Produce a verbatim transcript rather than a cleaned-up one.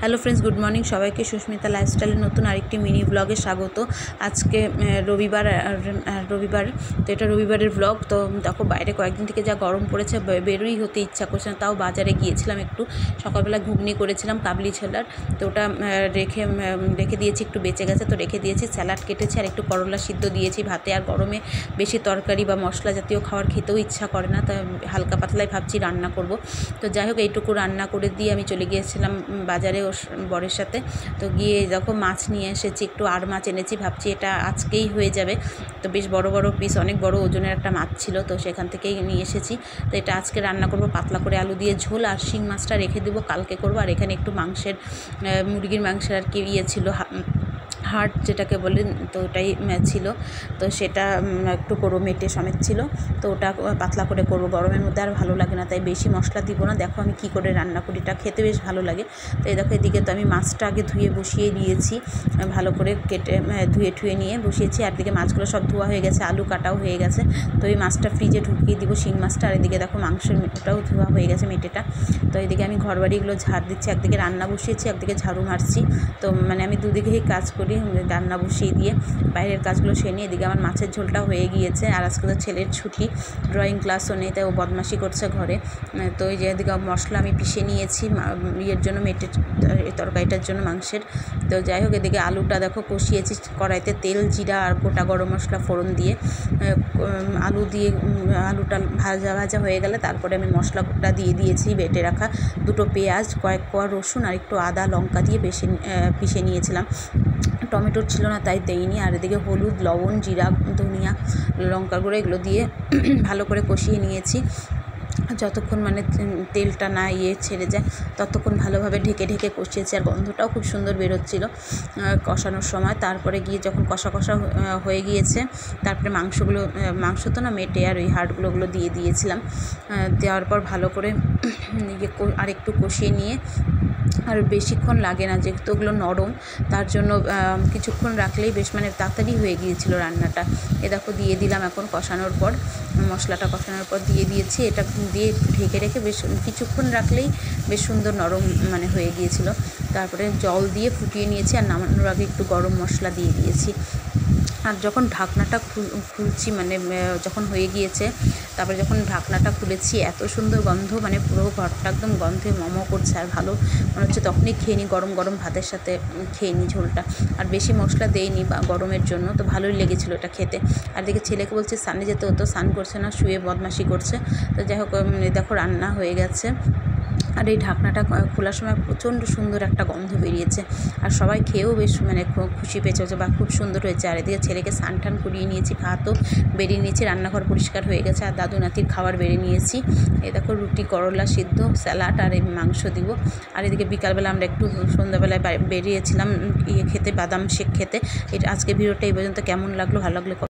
Hello friends, good morning সবাইকে। সুস্মিতা লাইফস্টাইলের নতুন আরেকটি মিনি ব্লগে স্বাগত। আজকে রবিবার রবিবার তো এটা রবিবারের ব্লগ। তো দেখো বাইরে কয়েকদিন থেকে যা গরম পড়েছে, বেরোই হতে ইচ্ছা করছে না। তাও বাজারে গিয়েছিলাম, একটু সকালবেলা ঘুগনি করেছিলাম কাবলি ছোলার, তো ওটা রেখে রেখে দিয়েছি, একটু বেঁচে গেছে তো রেখে দিয়েছি। স্যালাড কেটেছি আর একটু করলা সিদ্ধ দিয়েছি ভাতে। আর গরমে বেশি তরকারি বা মশলা জাতীয় খাবার খেতেও ইচ্ছা করে না, তা হালকা পাতলাই ভাবছি রান্না করব। তো যাই হোক, এইটুকু রান্না করে দিয়ে আমি চলে গিয়েছিলাম বাজারে ওর বরের সাথে। তো গিয়ে দেখো মাছ নিয়ে এসেছি, একটু আর মাছ এনেছি, ভাবছি এটা আজকেই হয়ে যাবে। তো বেশ বড় বড় পিস, অনেক বড় ওজনের একটা মাছ ছিল, তো সেখান থেকেই নিয়ে এসেছি। তো এটা আজকে রান্না করব পাতলা করে আলু দিয়ে ঝোল, আর শিং মাছটা রেখে দেবো কালকে করব। আর এখানে একটু মাংসের মুরগির মাংসের আর কি ইয়ে ছিল, হার্ট যেটাকে বলে, তো ওটাই ছিল। তো সেটা একটু করো মেটে সমেত ছিল, তো ওটা পাতলা করে করব। গরমের মধ্যে আর ভালো লাগে না, তাই বেশি মশলা দিব না। দেখো আমি কি করে রান্না করি, এটা খেতে বেশ ভালো লাগে। তো এই দেখো, এদিকে তো আমি মাছটা আগে ধুয়ে বসিয়ে দিয়েছি, ভালো করে কেটে ধুয়ে ঠুয়ে নিয়ে বসিয়েছি। আর দিকে মাছগুলো সব ধোয়া হয়ে গেছে, আলু কাটাও হয়ে গেছে। তো এই মাছটা ফ্রিজে ঢুকিয়ে দিব, শিং মাছটা। আর এদিকে দেখো মাংসের মেটেটাও ধোয়া হয়ে গেছে, মেটেটা। তো এইদিকে আমি ঘর বাড়িগুলো ঝাড় দিচ্ছি, একদিকে রান্না বসিয়েছি, একদিকে ঝাড়ু মারছি। তো মানে আমি দুদিকেই কাজ করি, রান্না বসিয়ে দিয়ে বাইরের কাজগুলো সেরে নিয়ে। এদিকে আমার মাছের ঝোলটা হয়ে গিয়েছে। আর আজকে তো ছেলের ছুটি, ড্রয়িং ক্লাসও নেই, তাই ও বদমাশি করছে ঘরে। তো এই যে এদিকে মশলা আমি পিষে নিয়েছি ইয়ের জন্য, মেটের তরকারিটার জন্য, মাংসের। তো যাই হোক, এদিকে আলুটা দেখো কষিয়েছি কড়াইতে, তেল জিরা আর গোটা গরম মশলা ফোড়ন দিয়ে। আলু দিয়ে আলুটা ভাজা ভাজা হয়ে গেলে তারপরে আমি মশলাটা দিয়ে দিয়েছি, বেটে রাখা দুটো পেঁয়াজ, কয়েক কোয়া রসুন আর একটু আদা লঙ্কা দিয়ে বেশি পিষে নিয়েছিলাম। টমেটোর ছিল না তাই দেইনি। আর এদিকে হলুদ, লবণ, জিরা, ধনিয়া, লঙ্কা গুঁড়ো এগুলো দিয়ে ভালো করে কষিয়ে নিয়েছি, যতক্ষণ মানে তেলটা না ইয়ে ছেড়ে যায় ততক্ষণ ভালোভাবে ঢেকে ঢেকে কষিয়েছি। আর গন্ধটাও খুব সুন্দর বেরোচ্ছিল কষানোর সময়। তারপরে গিয়ে যখন কষা কষা হয়ে গিয়েছে, তারপরে মাংসগুলো, মাংস তো না মেটে, আর ওই হাড়গুলো ওগুলো দিয়ে দিয়েছিলাম। দেওয়ার পর ভালো করে ইয়ে আর একটু কষিয়ে নিয়ে, আর বেশিক্ষণ লাগে না যেহেতু ওগুলো নরম, তার জন্য কিছুক্ষণ রাখলেই বেশ মানে তাড়াতাড়ি হয়ে গিয়েছিল রান্নাটা। এ দেখো দিয়ে দিলাম এখন কষানোর পর, মশলাটা কষানোর পর দিয়ে দিয়েছি। এটা দিয়ে ঢেকে রেখে বেশ কিছুক্ষণ রাখলেই বেশ সুন্দর নরম মানে হয়ে গিয়েছিল। তারপরে জল দিয়ে ফুটিয়ে নিয়েছি, আর নামানোর আগে একটু গরম মশলা দিয়ে দিয়েছি। আর যখন ঢাকনাটা খুলছি মানে যখন হয়ে গিয়েছে, তারপরে যখন ঢাকনাটা খুলেছি, এত সুন্দর গন্ধ, মানে পুরো ঘরটা একদম গন্ধে মমো করছে। আর ভালো মনে হচ্ছে তখনই খেয়ে নিই, গরম গরম ভাতের সাথে খেয়ে নিই ঝোলটা। আর বেশি মশলা দেইনি বা গরমের জন্য, তো ভালোই লেগেছিলো এটা খেতে। আর দেখে ছেলেকে বলছে স্নানে যেতে, হতো স্নান করছে না, শুয়ে বদমাশি করছে। তো যাই হোক, দেখো রান্না হয়ে গেছে। আর এই ঢাকনাটা খোলার সময় প্রচণ্ড সুন্দর একটা গন্ধ বেরিয়েছে, আর সবাই খেয়েও বেশ মানে খুশি পেয়েছে বা খুব সুন্দর হয়েছে। আর এদিকে ছেলেকে স্নান টান করিয়ে নিয়েছি, ভাতও বেরিয়ে নিয়েছি, রান্নাঘর পরিষ্কার হয়ে গেছে। আর দাদু নাতির খাবার বেরিয়ে নিয়েছি। এই দেখো রুটি, করলা সিদ্ধ, স্যালাড আর এই মাংস দিব। আর এদিকে বিকালবেলা আমরা একটু সন্ধ্যাবেলায় বেরিয়েছিলাম ইয়ে খেতে, বাদাম শেক খেতে। এটা আজকে ভিডিওটা এই পর্যন্ত। কেমন লাগলো, ভালো লাগলে